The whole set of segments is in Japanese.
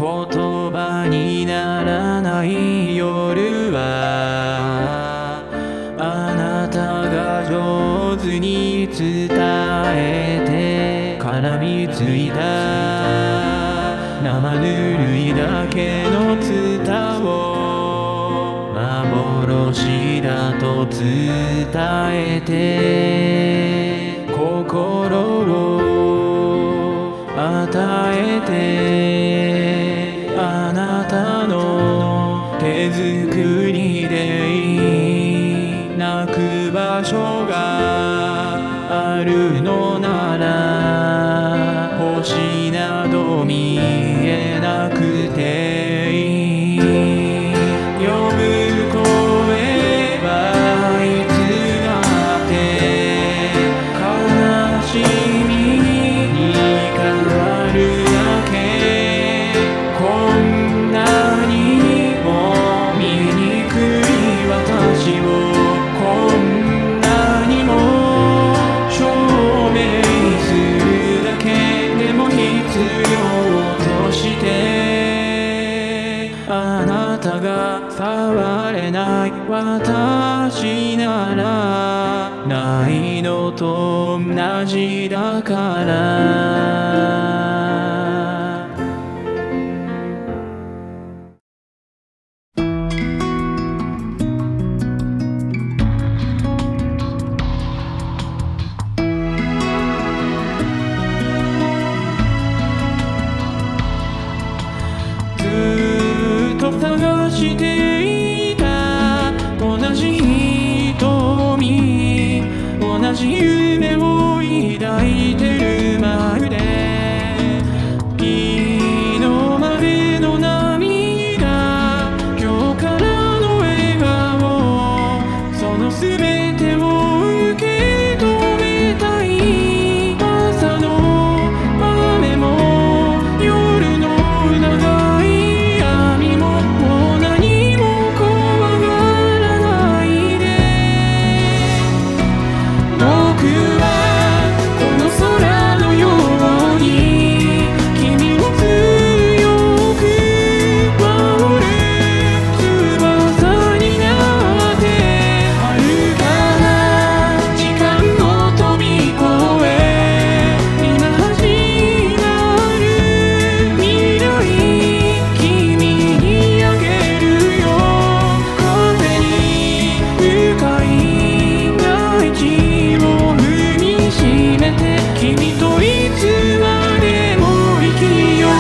葉にならない夜はあなたが上手に伝えて絡みついた生ぬるいだけのツタを幻だと伝えて心を与えてあなたの手作りでいい泣く場所があるのなら星など見えなくていい呼ぶ声はいつだって悲しみに変わるだけこんなにも醜い私をこんなにも証明するだけでも必要としてあなたが触れない私ならないのと同じだから探していた同じ瞳同じ夢を抱いてるまるで昨日までの涙今日からの笑顔その全てを受け止めたい朝の雨も夜の長い闇ももう何も怖がらないで僕はこの空のように君を強く守る翼になって遥かな時間を飛び越え今始まる未来君にあげるよ風に深い大地を踏みしめて君といつまでも生きよ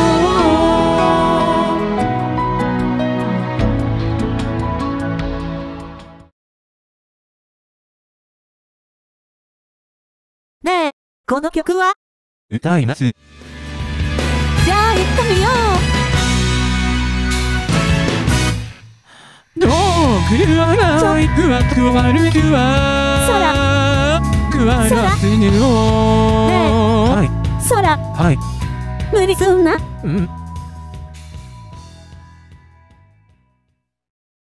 ねえ、この曲は？ 歌います。 じゃあ行ってみよどうくわないくわくわるくわくわらすぬをはいう。空、 はい無理すんな。 うん